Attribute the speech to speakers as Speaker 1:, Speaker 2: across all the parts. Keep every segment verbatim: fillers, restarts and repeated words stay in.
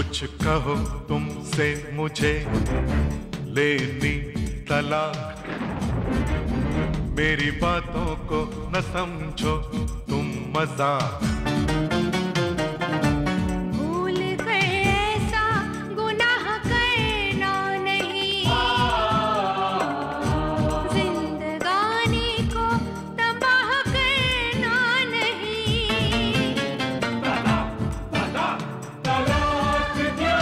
Speaker 1: कुछ कहो तुमसे मुझे लेनी तलाक, मेरी बातों को न समझो तुम मजाक।
Speaker 2: भूल कर ऐसा गुनाह करना नहीं, जिंदगानी को तबाह करना नहीं।
Speaker 1: तलाक तलाक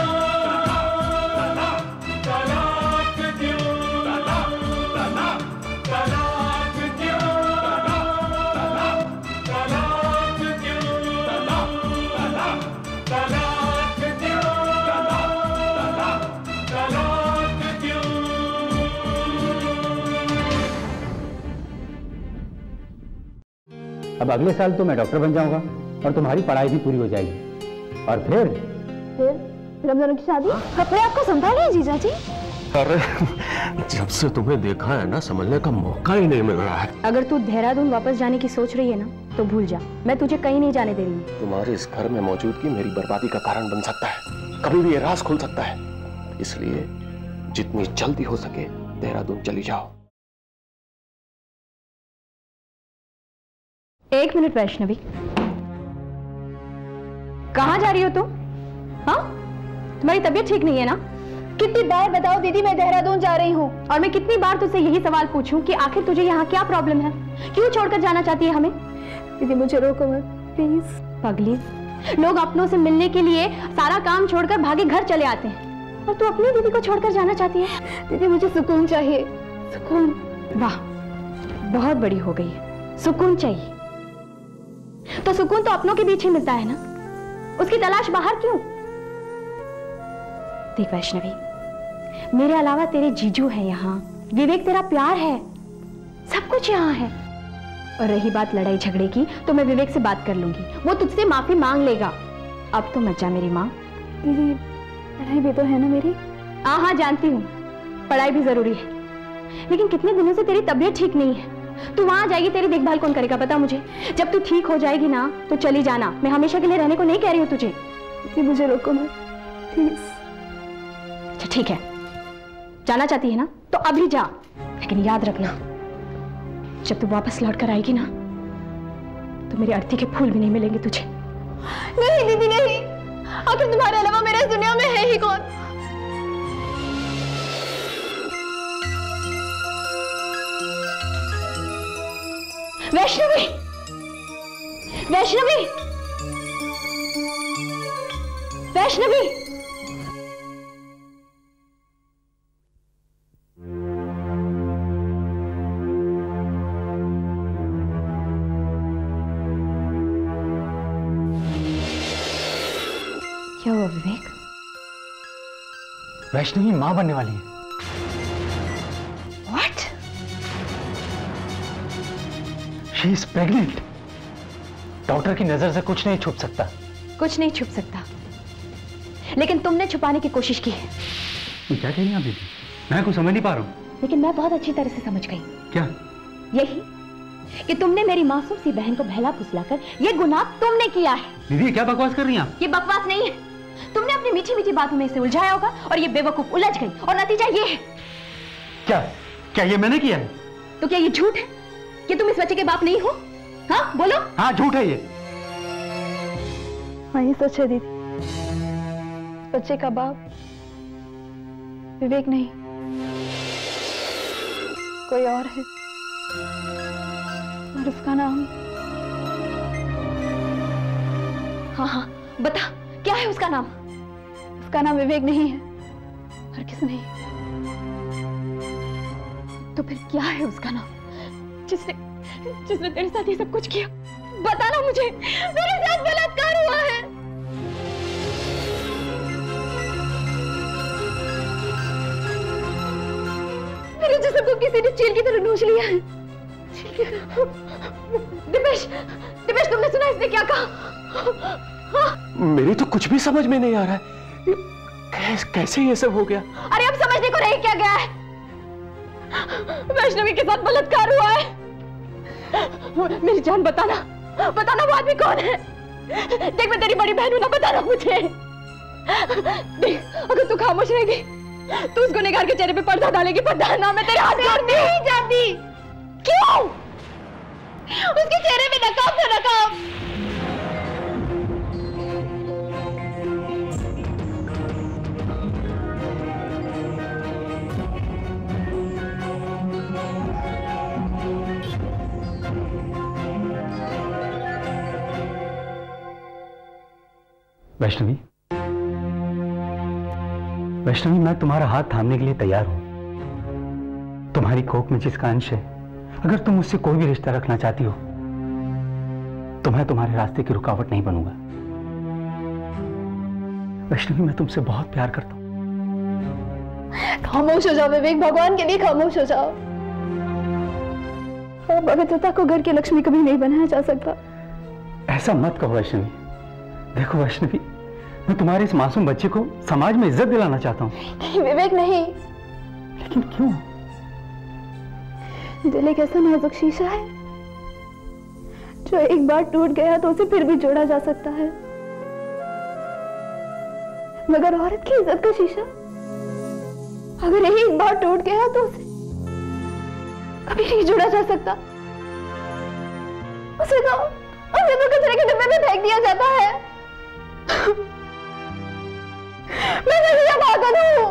Speaker 1: तलाक तलाक क्यों, तलाक तलाक तलाक क्यों, तलाक तलाक क्यों, तलाक तलाक क्यों, तलाक तलाक क्यों।
Speaker 3: अब अगले साल तो मैं डॉक्टर बन जाऊंगा और तुम्हारी पढ़ाई भी पूरी हो जाएगी, और फिर
Speaker 4: फिर फिर हम दोनों की शादी। अपने आप को संभालिए जीजा जी।
Speaker 5: अरे जब से तुम्हें देखा है ना, समझने का मौका ही नहीं मिल रहा है।
Speaker 4: अगर तू देहरादून वापस जाने की सोच रही है ना, तो भूल जा, मैं तुझे कहीं नहीं जाने दे रही हूँ।
Speaker 5: तुम्हारे इस घर में मौजूदगी मेरी बर्बादी का कारण बन सकता है, कभी भी ये राज खुल सकता है। इसलिए जितनी जल्दी हो सके देहरादून चली जाओ।
Speaker 4: एक मिनट वैष्णवी, कहाँ जा रही हो तुम? हाँ, तुम्हारी तबीयत ठीक नहीं है ना? कितनी बार बताओ दीदी मैं देहरादून जा रही हूँ, और मैं कितनी बार तुझसे यही सवाल पूछूं कि आखिर तुझे यहाँ क्या प्रॉब्लम है, क्यों छोड़कर जाना चाहती है हमें? दीदी मुझे रोको मत प्लीज। पगली, लोग अपनों से मिलने के लिए सारा काम छोड़कर भागे घर चले आते हैं, और तू अपनी दीदी को छोड़कर जाना चाहती है? दीदी मुझे सुकून चाहिए, सुकून। वाह, बहुत बड़ी हो गई है, सुकून चाहिए। तो सुकून तो अपनों के बीच ही मिलता है ना, उसकी तलाश बाहर क्यों? देख वैष्णवी, मेरे अलावा तेरे जीजू है यहाँ, विवेक तेरा प्यार है, सब कुछ यहाँ है। और रही बात लड़ाई झगड़े की, तो मैं विवेक से बात कर लूंगी, वो तुझसे माफी मांग लेगा। अब तो मत जा मेरी माँ। दीदी पढ़ाई भी तो है ना मेरी। हाँ हाँ जानती हूँ, पढ़ाई भी जरूरी है, लेकिन कितने दिनों से तेरी तबीयत ठीक नहीं है। तू वहां जाएगी, तेरी देखभाल कौन करेगा बता मुझे? जब तू ठीक हो जाएगी ना, तो चली जाना, मैं हमेशा के लिए रहने को नहीं कह रही हूँ तुझे। मुझे रोको मत प्लीज। अच्छा ठीक है, जाना चाहती है ना तो अभी जा, लेकिन याद रखना जब तू वापस लौट कर आएगी ना, तो मेरी आरती के फूल भी नहीं मिलेंगे तुझे। नहीं दीदी नहीं, आखिर तुम्हारे अलावा मेरे इस दुनिया में है ही कौन? वैष्णवी, वैष्णवी, वैष्णवी, क्या हुआ विवेक?
Speaker 3: वैष्णवी माँ बनने वाली है।
Speaker 4: What?
Speaker 3: She is pregnant. Doctor की नजर से कुछ नहीं छुप सकता।
Speaker 4: कुछ नहीं छुप सकता, लेकिन तुमने छुपाने की कोशिश की है।
Speaker 3: तुम क्या कह रही हैं दीदी? मैं कुछ समझ नहीं पा रहा हूँ।
Speaker 4: लेकिन मैं बहुत अच्छी तरह से समझ गई।
Speaker 3: क्या?
Speaker 4: यही कि तुमने मेरी मासूम सी बहन को बहला फुसलाकर ये गुनाह तुमने किया है।
Speaker 3: दीदी क्या बकवास कर रही हैं आप?
Speaker 4: ये बकवास नहीं है, तुमने अपनी मीठी मीठी बातों में इसे उलझाया होगा, और ये बेवकूफ उलझ गई, और नतीजा ये है।
Speaker 3: क्या? क्या ये मैंने किया है?
Speaker 4: तो क्या ये झूठ है कि तुम इस बच्चे के बाप नहीं हो? हाँ बोलो।
Speaker 3: हाँ झूठ है ये।
Speaker 4: हाँ ये सच है दीदी, बच्चे का बाप विवेक नहीं, कोई और है, और उसका नाम। हाँ हाँ बता, क्या है उसका नाम? उसका नाम विवेक नहीं है, और किस नहीं। तो फिर क्या है उसका नाम, जिसने जिसने तेरे साथ ये सब कुछ किया? बताना मुझे, मेरे साथ बलात्कार हुआ है। मेरे जिस्म को किसी ने चील की तरह नोच लिया है। दिपेश, दिपेश तुमने सुना इसने क्या कहा? हाँ?
Speaker 5: मेरी तो कुछ भी समझ में नहीं आ रहा है, कैस, कैसे ये सब हो गया?
Speaker 4: अरे अब समझने को रह क्या गया है? वैष्णवी के साथ बलात्कार हुआ है। मेरी जान बताना, बताना वो आदमी कौन है? देख मैं तेरी बड़ी बहन हूं ना, बताना मुझे। देख, अगर तू खामोश रहेगी तो उस गुनहगार के चेहरे पे पर्दा डालेगी। पर्दा ना, मैं तेरे हाथ जोड़ती हूँ। नहीं जाती। क्यों? उसके चेहरे पे नकाब था, नकाब।
Speaker 3: वैष्णवी, वैष्णवी, मैं तुम्हारा हाथ थामने के लिए तैयार हूं। तुम्हारी कोख में जिसका अंश है, अगर तुम मुझसे कोई भी रिश्ता रखना चाहती हो तो मैं तुम्हारे रास्ते की रुकावट नहीं बनूंगा। वैष्णवी, मैं तुमसे बहुत प्यार करता हूं।
Speaker 4: खामोश हो जाओ विवेक, भगवान के लिए खामोश हो जाओ। पवित्रता को घर की लक्ष्मी कभी नहीं बनाया जा सकता।
Speaker 3: ऐसा मत कहो वैष्णवी। देखो वैष्णवी, मैं तुम्हारे इस मासूम बच्चे को समाज में इज्जत दिलाना चाहता हूँ।
Speaker 4: नहीं विवेक, नहीं।
Speaker 3: लेकिन क्यों?
Speaker 4: दिल एक ऐसा नाजुक शीशा है जो एक बार टूट गया तो उसे फिर भी जोड़ा जा सकता है, मगर औरत की इज्जत का शीशा अगर एक बार टूट गया तो उसे कभी नहीं जोड़ा जा सकता। उसे तो उसे तो कचरे के डिब्बे में फेंक दिया जाता है। मैं क्या पागल हूं?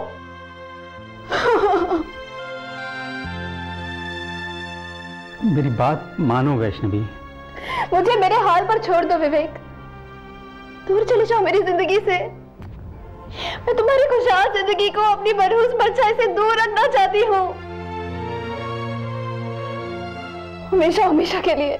Speaker 3: मेरी बात मानो वैष्णवी।
Speaker 4: मुझे मेरे हाल पर छोड़ दो विवेक, दूर चले जाओ मेरी जिंदगी से। मैं तुम्हारी खुशहाल जिंदगी को अपनी मरहूस परछाई से दूर रखना चाहती हूँ, हमेशा हमेशा के लिए।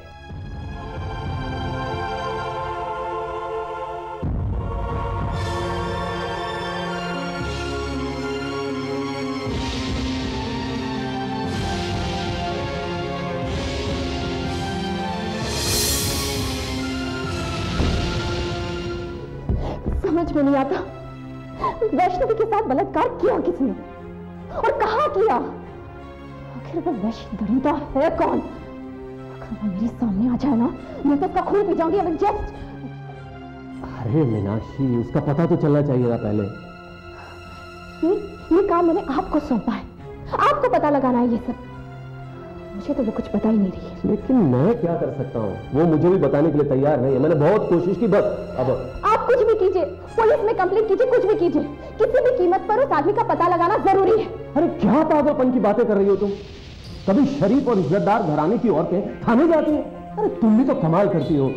Speaker 4: समझ में नहीं आता वैष्णवी के साथ बलात्कार किया किसने और कहाँ किया? आखिर वो वैष्णवी दरिंदा है कौन? अगर वो मेरे सामने आ जाए ना, मैं तो उसका खून पी जाऊंगी। अगर जस्ट
Speaker 5: अरे मीनाक्षी, उसका पता तो चलना चाहिए था पहले।
Speaker 4: ये ये काम मैंने आपको सौंपा है, आपको पता लगाना है ये सब। मुझे तो वो कुछ पता ही नहीं रही है।
Speaker 5: लेकिन मैं क्या कर सकता हूँ? वो मुझे भी बताने के लिए तैयार नहीं है। मैंने बहुत कोशिश की, बस अब
Speaker 4: आप कुछ भी कीजिए, पुलिस में कंप्लेंट कीजिए, कुछ भी कीजिए, किसी भी कीमत पर उस आदमी का पता लगाना जरूरी है।
Speaker 5: अरे क्या पागलपन की बातें कर रही हो तुम? कभी शरीफ और इज्जतदार घराने की औरतें थाने जाती हैं? अरे तुम भी तो कमाल करती हो।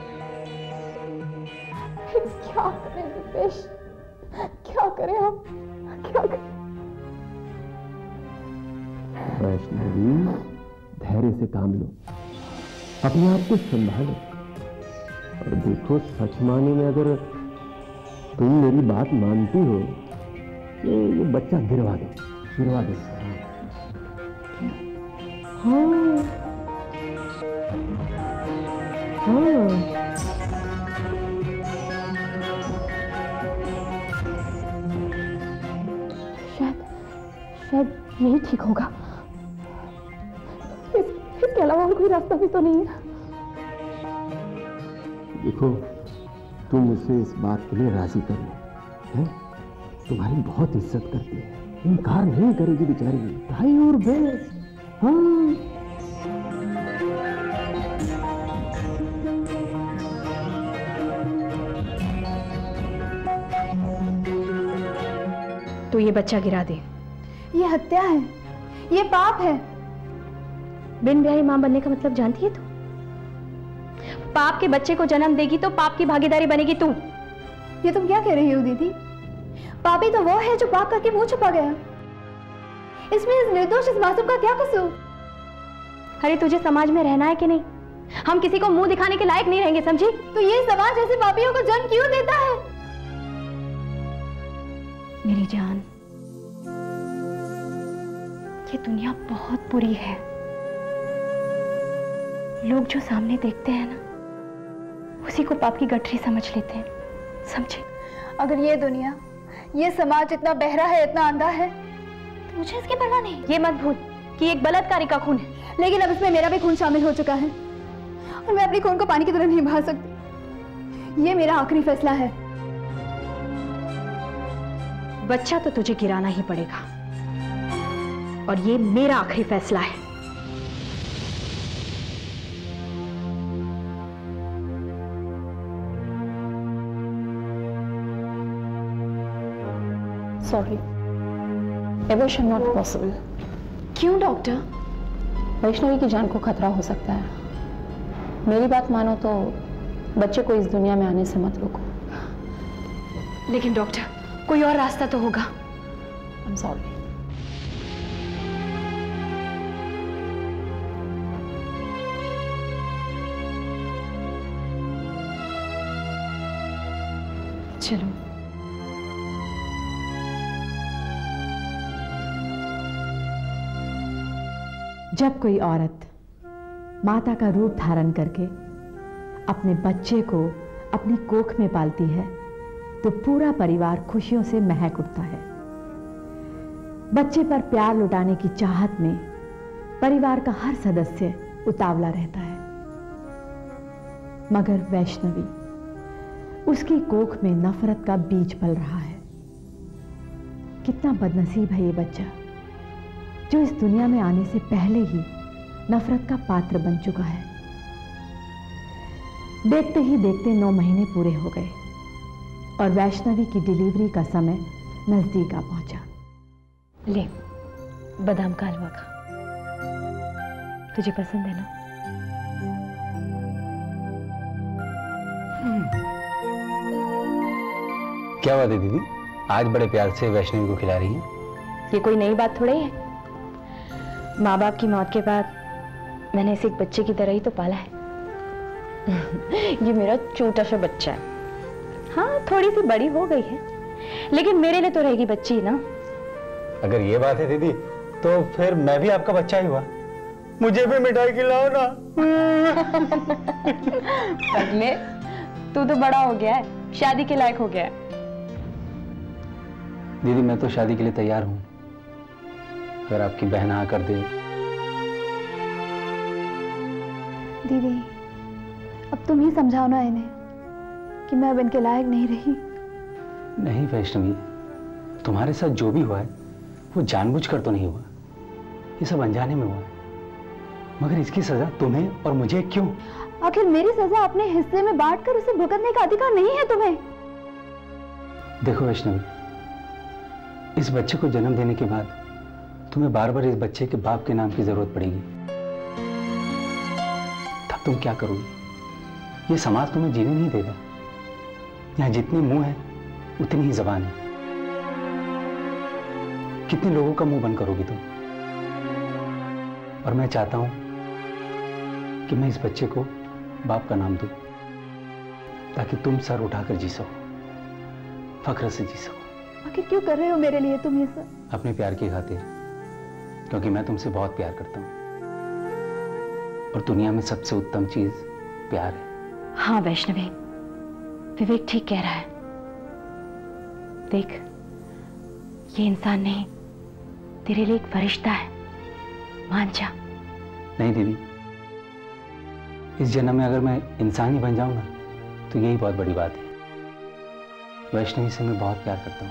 Speaker 4: क्या करें दीपेश, क्या करें हम, क्या करें?
Speaker 5: वैष्णवी, धैर्य से काम लो, अपने आप को संभालो और देखो, सच माने में अगर तुम मेरी बात मानती हो तो ये बच्चा गिरवा दो, गिरवा दो। हाँ हाँ
Speaker 4: शायद शायद यही ठीक होगा। इसके अलावा और कोई रास्ता भी तो नहीं है।
Speaker 5: देखो, तुम मुझसे इस बात के लिए राजी कर लो, हैं? तुम्हारी बहुत इज्जत करती है, इनकार नहीं करेगी बेचारी, भाई और बहन। हाँ
Speaker 4: तो ये बच्चा गिरा दे। ये हत्या है, ये पाप है। बिन ब्याही मां बनने का मतलब जानती है तू? पाप के बच्चे को जन्म देगी तो पाप की भागीदारी बनेगी तू। ये तुम क्या कह रही हो दीदी? पापी तो वो है जो पाप करके मुंह छुपा गया। इसमें इस निर्दोष इस मासूम का क्या कसूर? अरे तुझे समाज में रहना है कि नहीं? हम किसी को मुंह दिखाने के लायक नहीं रहेंगे, समझी? तो ये समाज ऐसे पापियों को जन्म क्यों देता है? मेरी जान, ये दुनिया बहुत बुरी है। लोग जो सामने देखते हैं ना, उसी को पाप की गठरी समझ लेते हैं, समझे? अगर ये दुनिया, ये समाज इतना बहरा है, इतना अंधा है, तो मुझे इसकी परवाह नहीं। ये मत भूल कि एक बलात्कारी का खून है, लेकिन अब इसमें मेरा भी खून शामिल हो चुका है और मैं अपनी खून को पानी की तरह नहीं बहा सकती। ये मेरा आखिरी फैसला है। बच्चा तो तुझे गिराना ही पड़ेगा, और ये मेरा आखिरी फैसला है।
Speaker 6: Sorry, abortion not possible.
Speaker 4: क्यों डॉक्टर?
Speaker 6: वैष्णवी की जान को खतरा हो सकता है। मेरी बात मानो तो बच्चे को इस दुनिया में आने से मत रोको।
Speaker 4: लेकिन डॉक्टर, कोई और रास्ता तो होगा।
Speaker 6: I am sorry.
Speaker 4: चलो।
Speaker 7: जब कोई औरत माता का रूप धारण करके अपने बच्चे को अपनी कोख में पालती है तो पूरा परिवार खुशियों से महक उठता है। बच्चे पर प्यार लुटाने की चाहत में परिवार का हर सदस्य उतावला रहता है, मगर वैष्णवी, उसकी कोख में नफरत का बीज पल रहा है। कितना बदनसीब है ये बच्चा जो इस दुनिया में आने से पहले ही नफरत का पात्र बन चुका है। देखते ही देखते नौ महीने पूरे हो गए और वैष्णवी की डिलीवरी का समय नजदीक आ पहुंचा।
Speaker 4: ले, बादाम का हलवा खा, तुझे पसंद है ना?
Speaker 3: क्या बात है दीदी, आज बड़े प्यार से वैष्णवी को खिला रही हैं?
Speaker 4: ये कोई नई बात थोड़ी है। माँ बाप की मौत के बाद मैंने इसे एक बच्चे की तरह ही तो पाला है। ये मेरा छोटा सा बच्चा है। हाँ, थोड़ी सी बड़ी हो गई है, लेकिन मेरे लिए तो रहेगी बच्ची ना।
Speaker 3: अगर ये बात है दीदी, तो फिर मैं भी आपका बच्चा ही हुआ। मुझे भी मिठाई खिलाओ ना।
Speaker 4: पगले, तू तो बड़ा हो गया है, शादी के लायक हो गया है।
Speaker 3: दीदी, मैं तो शादी के लिए तैयार हूं, अगर आपकी बहन हाँ कर दे।
Speaker 8: दीदी, अब तुम ही समझाओ ना इन्हें कि मैं अब इनके लायक नहीं रही।
Speaker 3: नहीं वैष्णवी, तुम्हारे साथ जो भी हुआ है वो जानबूझकर तो नहीं हुआ, ये सब अनजाने में हुआ है। मगर इसकी सजा तुम्हें और मुझे क्यों?
Speaker 8: आखिर मेरी सजा अपने हिस्से में बांटकर उसे भुगतने का अधिकार नहीं है तुम्हें?
Speaker 3: देखो वैष्णवी, इस बच्चे को जन्म देने के बाद तुम्हें बार बार इस बच्चे के बाप के नाम की जरूरत पड़ेगी। तब तुम क्या करोगी? ये समाज तुम्हें जीने नहीं देगा। यहां जितने मुंह है उतनी ही जबान है। कितने लोगों का मुंह बंद करोगी तुम? और मैं चाहता हूं कि मैं इस बच्चे को बाप का नाम दूं, ताकि तुम सर उठाकर जी सको, फख्र से जी सको।
Speaker 8: आखिर क्यों कर रहे हो मेरे लिए तुम ये सब?
Speaker 3: अपने प्यार की खातिर, क्योंकि मैं तुमसे बहुत प्यार करता हूं और दुनिया में सबसे उत्तम चीज प्यार है।
Speaker 4: हाँ वैष्णवी, विवेक ठीक कह रहा है। देख, ये इंसान नहीं, तेरे लिए एक फरिश्ता है, मान जा।
Speaker 3: नहीं दीदी, इस जन्म में अगर मैं इंसान ही बन जाऊं ना, तो यही बहुत बड़ी बात है। वैष्णवी से मैं बहुत प्यार करता हूं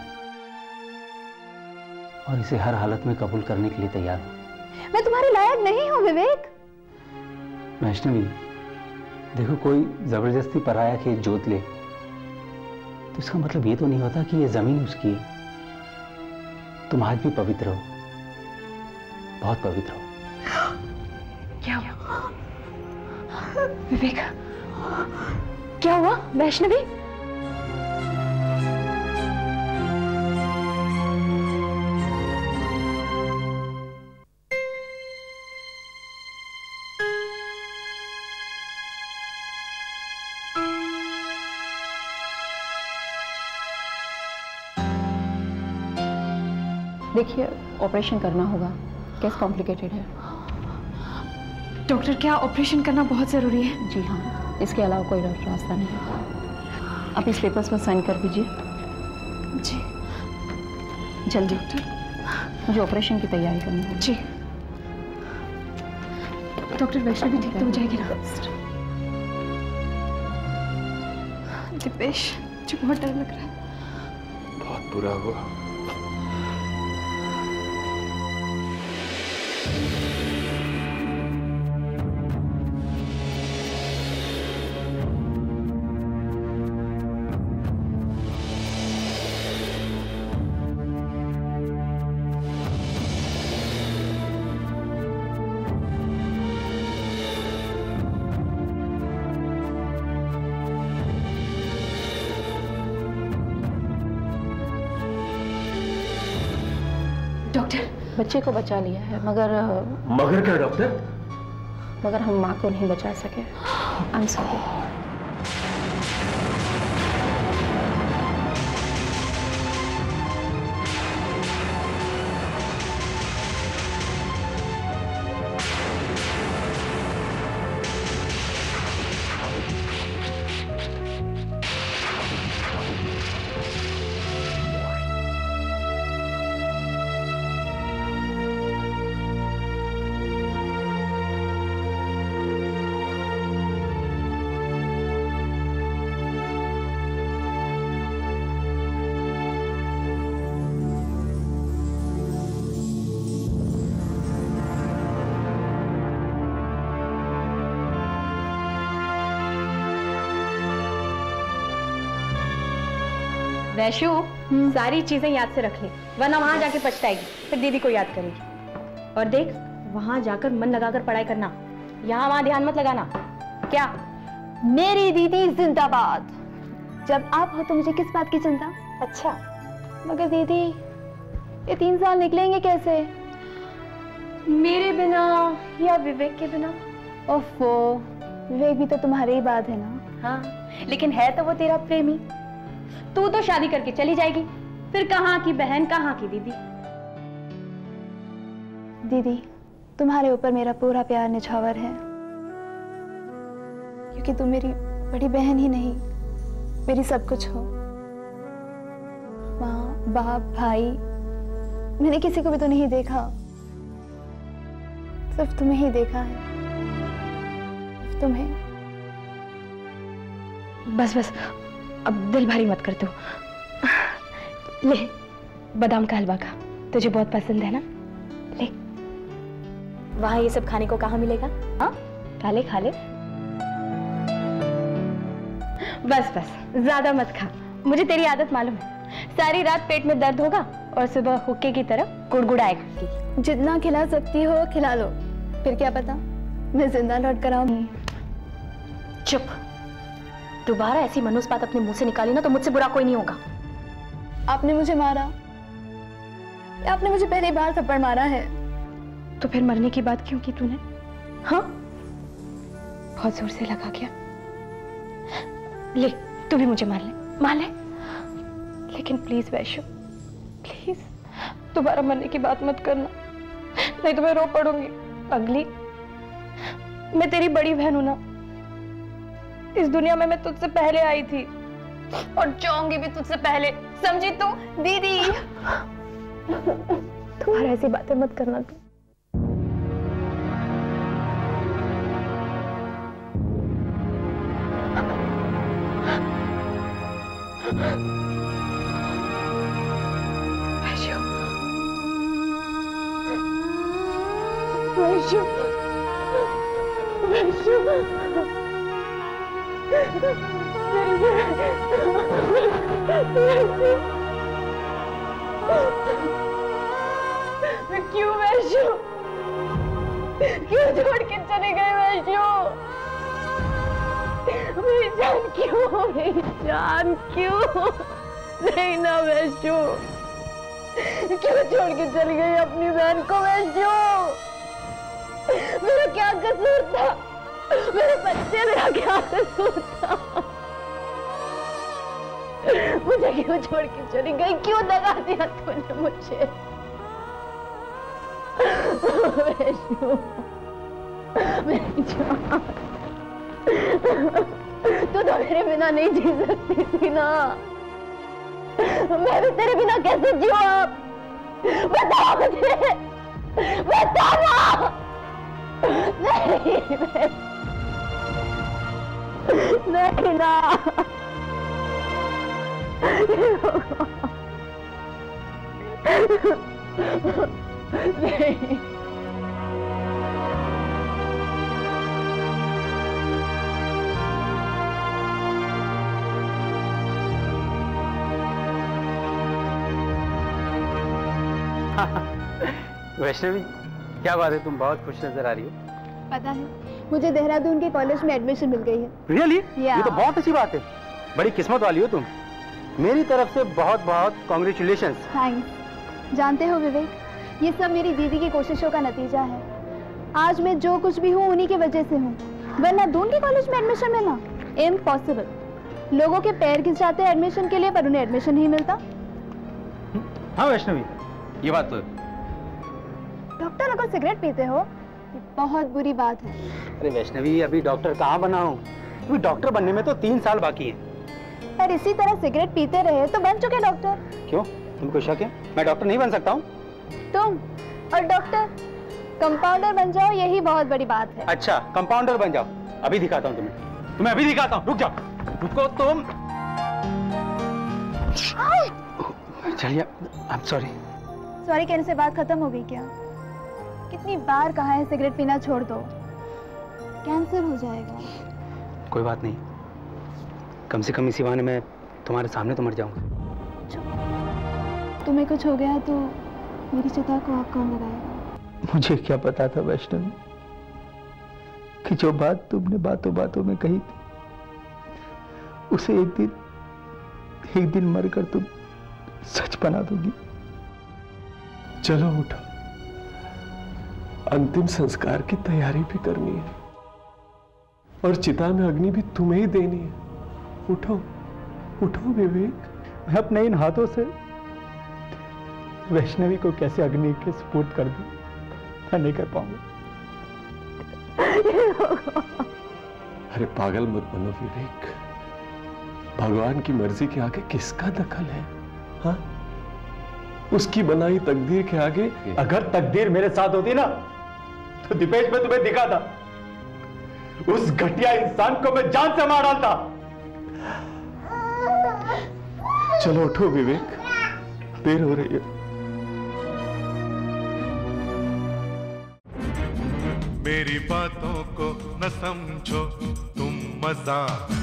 Speaker 3: और इसे हर हालत में कबूल करने के लिए तैयार हूं।
Speaker 8: मैं तुम्हारे लायक नहीं हूं विवेक।
Speaker 3: वैष्णवी, देखो, कोई जबरदस्ती पराया खेत जोत ले तो इसका मतलब ये तो नहीं होता कि ये जमीन उसकी है। तुम आज भी पवित्र हो, बहुत पवित्र हो।
Speaker 4: क्या हुआ विवेक? क्या हुआ वैष्णवी?
Speaker 6: देखिए, ऑपरेशन करना होगा, केस कॉम्प्लिकेटेड है।
Speaker 4: डॉक्टर, क्या ऑपरेशन करना बहुत जरूरी है?
Speaker 6: जी हाँ, इसके अलावा कोई रास्ता नहीं है। आप इस पेपर्स पर साइन कर दीजिए।
Speaker 4: जी
Speaker 6: जल्दी, मुझे ऑपरेशन की तैयारी करनी है।
Speaker 4: जी डॉक्टर, वैष्णवी ठीक तो हो जाएगी ना? दीपेश, मुझे बहुत डर लग रहा है।
Speaker 5: बहुत बुरा हुआ।
Speaker 6: बच्चे को बचा लिया है, मगर
Speaker 5: मगर क्या डॉक्टर?
Speaker 6: मगर हम माँ को नहीं बचा सके। आई एम सॉरी।
Speaker 4: वैशु, सारी चीजें याद से रख ले, वरना वहां जाके पछताएगी, फिर दीदी को याद करेगी। और देख, वहां जाकर मन लगाकर पढ़ाई करना, यहाँ वहां ध्यान मत लगाना। क्या?
Speaker 8: मेरी दीदी जिंदाबाद। जब आप हो तो मुझे किस बात की चिंता?
Speaker 4: अच्छा,
Speaker 8: मगर दीदी, ये तीन साल निकलेंगे कैसे?
Speaker 4: मेरे बिना या विवेक के बिना?
Speaker 8: ओफो, विवेक भी तो तुम्हारी ही बात है ना।
Speaker 4: हाँ, लेकिन है तो वो तेरा प्रेमी। तू तो शादी करके चली जाएगी, फिर कहाँ की बहन, कहाँ की दीदी?
Speaker 8: दीदी, तुम्हारे ऊपर मेरा पूरा प्यार निछावर है, क्योंकि तुम मेरी बड़ी बहन ही नहीं, मेरी सब कुछ हो। माँ, बाप, भाई, मैंने किसी को भी तो नहीं देखा, सिर्फ तुम्हें ही देखा है, सिर्फ तुम्हें।
Speaker 4: बस बस, अब दिल भारी मत कर तू। ले, बादाम का हलवा खा, तुझे बहुत पसंद है ना। ले, वहां ये सब खाने को कहाँ मिलेगा? हाँ, खा ले खा ले। बस बस, ज्यादा मत खा, मुझे तेरी आदत मालूम है। सारी रात पेट में दर्द होगा और सुबह हुक्के की तरह गुड़गुड़ाएगा।
Speaker 8: जितना खिला सकती हो खिला लो, फिर क्या पता मैं जिंदा लौट कर आऊंगी।
Speaker 4: चुप, दोबारा ऐसी मनुष्य बात अपने मुंह से निकाली ना तो मुझसे बुरा कोई नहीं होगा।
Speaker 8: आपने मुझे मारा या आपने मुझे पहली बार थप्पड़ मारा है?
Speaker 4: तो फिर मरने की बात क्यों की तूने? हाँ, बहुत जोर से लगा क्या? ले, तू भी मुझे मार ले, मार ले। लेकिन प्लीज वैशु, प्लीज दोबारा मरने की बात मत करना, नहीं तो मैं रो पड़ूंगी। अगली, मैं तेरी बड़ी बहन हूं ना, इस दुनिया में मैं तुझसे पहले आई थी और जाऊंगी भी तुझसे पहले, समझी तू? दीदी, तुम्हारा ऐसी बातें मत करना तू। वैशु, वैशु, वैशु, क्यों वैशु, क्यों छोड़ के चले गए वैशु? मेरी जान क्यों, मेरी जान क्यों? नहीं ना वैशु, क्यों छोड़ के चली गई अपनी बहन को वैशु? मेरा क्या कसूर था? मेरे बच्चे, मेरा क्या कसूर था? मुझे क्यों छोड़ के चली गई? क्यों दगा दिया तूने मुझे? वैशु, मेरी जान, तू तो मेरे बिना नहीं जी सकती थी ना, मैं भी तेरे बिना कैसे जीऊं? आप बताओ मुझे, बताओ। नहीं, नहीं ना, नहीं।
Speaker 3: वैष्णवी, क्या बात है, तुम बहुत खुश नजर आ रही हो।
Speaker 8: पता है, मुझे देहरादून के कॉलेज में एडमिशन मिल गई है।
Speaker 3: रियली?
Speaker 8: yeah.
Speaker 3: ये तो बहुत अच्छी बात है, बड़ी किस्मत वाली हो तुम। मेरी तरफ से बहुत बहुत कॉन्ग्रेचुलेशंस।
Speaker 8: थैंक्स। जानते हो विवेक, ये सब मेरी दीदी की कोशिशों का नतीजा है। आज मैं जो कुछ भी हूँ उन्हीं की वजह से हूँ, वरना दून के कॉलेज में एडमिशन मिलना इम्पॉसिबल। लोगों के पैर घिस जाते हैं एडमिशन के लिए, पर उन्हें एडमिशन नहीं मिलता।
Speaker 3: हाँ वैष्णवी, ये बात तो।
Speaker 8: डॉक्टर अगर सिगरेट पीते हो ये बहुत बुरी बात है।
Speaker 3: अरे वैष्णवी, अभी डॉक्टर कहाँ बना हूँ? अभी डॉक्टर बनने में तो तीन साल बाकी है।
Speaker 8: पर इसी तरह सिगरेट पीते रहे तो बन चुके डॉक्टर।
Speaker 3: क्यों, तुमको शक है मैं डॉक्टर नहीं बन सकता हूँ?
Speaker 8: तुम और डॉक्टर कंपाउंडर बन जाओ, यही बहुत बड़ी बात है।
Speaker 3: अच्छा, कंपाउंडर बन जाओ। अभी दिखाता हूँ तुम्हें, तुम्हें अभी दिखाता हूँ। रुक जाओ, रुको तुम। चलिए, आई एम सॉरी।
Speaker 8: सॉरी कहने से बात खत्म हो गई क्या? कितनी बार कहा है सिगरेट पीना छोड़ दो, कैंसर हो जाएगा।
Speaker 3: कोई बात नहीं, कम से कम इसी बहाने मैं तुम्हारे सामने तो मर जाऊंगा।
Speaker 8: तुम्हें कुछ हो गया तो मेरी चिता को आग कौन लगाएगा?
Speaker 3: मुझे क्या पता था वैष्णवी कि जो बात तुमने बातों बातों में कही थी उसे एक दिन एक दिन मरकर तुम सच बना दोगी।
Speaker 5: चलो उठो, अंतिम संस्कार की तैयारी भी करनी है और चिता में अग्नि भी तुम्हें ही देनी है। उठो उठो विवेक।
Speaker 3: मैं अपने इन हाथों से वैष्णवी को कैसे अग्नि के सपुर्द कर दूं, मैं नहीं कर पाऊंगा।
Speaker 5: अरे पागल मत बनो विवेक, भगवान की मर्जी के आगे किसका दखल है? हाँ, उसकी बनाई तकदीर के आगे।
Speaker 3: अगर तकदीर मेरे साथ होती ना तो दीपेश में तुम्हें दिखा था, उस घटिया इंसान को मैं जान से मार डालता।
Speaker 5: चलो उठो विवेक, देर हो रही है।
Speaker 1: मेरी बातों को न समझो तुम मजाक,